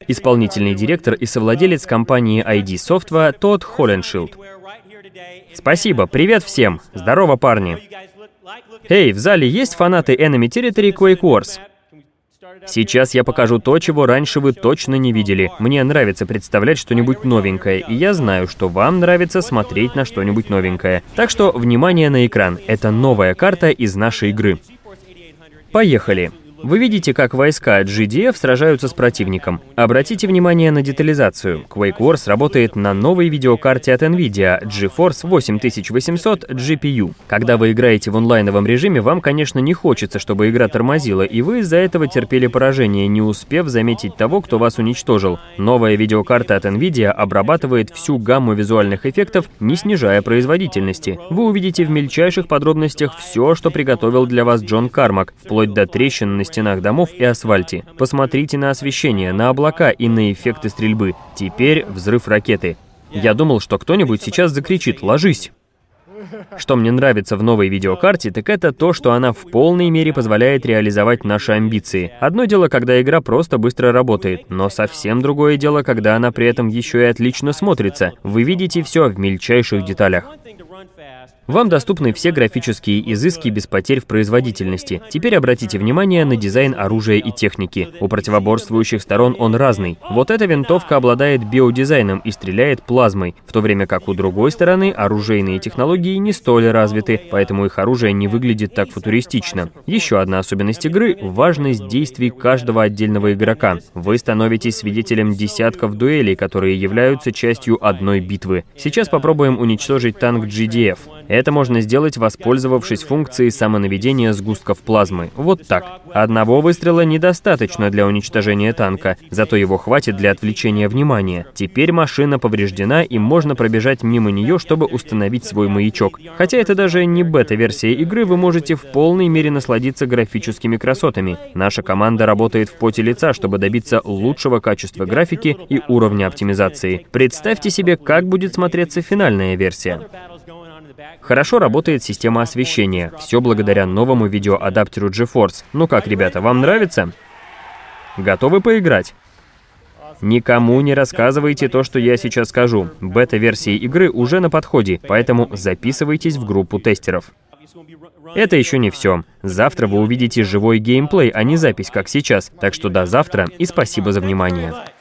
исполнительный директор и совладелец компании ID Software Тодд Холленшилд. Спасибо, привет всем! Здорово, парни! Эй, в зале есть фанаты Enemy Territory Quake Wars? Сейчас я покажу то, чего раньше вы точно не видели. Мне нравится представлять что-нибудь новенькое, и я знаю, что вам нравится смотреть на что-нибудь новенькое. Так что, внимание на экран. Это новая карта из нашей игры. Поехали! Вы видите, как войска GDF сражаются с противником. Обратите внимание на детализацию. Quake Wars работает на новой видеокарте от NVIDIA GeForce 8800 GPU. Когда вы играете в онлайновом режиме, вам, конечно, не хочется, чтобы игра тормозила, и вы из-за этого терпели поражение, не успев заметить того, кто вас уничтожил. Новая видеокарта от NVIDIA обрабатывает всю гамму визуальных эффектов, не снижая производительности. Вы увидите в мельчайших подробностях все, что приготовил для вас Джон Кармак, вплоть до трещин на стенах домов и асфальте. Посмотрите на освещение, на облака и на эффекты стрельбы. Теперь взрыв ракеты. Я думал, что кто-нибудь сейчас закричит «Ложись!». Что мне нравится в новой видеокарте, так это то, что она в полной мере позволяет реализовать наши амбиции. Одно дело, когда игра просто быстро работает, но совсем другое дело, когда она при этом еще и отлично смотрится. Вы видите все в мельчайших деталях. Вам доступны все графические изыски без потерь в производительности. Теперь обратите внимание на дизайн оружия и техники. У противоборствующих сторон он разный. Вот эта винтовка обладает биодизайном и стреляет плазмой, в то время как у другой стороны оружейные технологии не столь развиты, поэтому их оружие не выглядит так футуристично. Еще одна особенность игры — важность действий каждого отдельного игрока. Вы становитесь свидетелем десятков дуэлей, которые являются частью одной битвы. Сейчас попробуем уничтожить танк GDF. Это можно сделать, воспользовавшись функцией самонаведения сгустков плазмы. Вот так. Одного выстрела недостаточно для уничтожения танка, зато его хватит для отвлечения внимания. Теперь машина повреждена, и можно пробежать мимо нее, чтобы установить свой маячок. Хотя это даже не бета-версия игры, вы можете в полной мере насладиться графическими красотами. Наша команда работает в поте лица, чтобы добиться лучшего качества графики и уровня оптимизации. Представьте себе, как будет смотреться финальная версия. Хорошо работает система освещения. Все благодаря новому видеоадаптеру GeForce. Ну как, ребята, вам нравится? Готовы поиграть? Никому не рассказывайте то, что я сейчас скажу. Бета-версии игры уже на подходе, поэтому записывайтесь в группу тестеров. Это еще не все. Завтра вы увидите живой геймплей, а не запись, как сейчас. Так что до завтра и спасибо за внимание.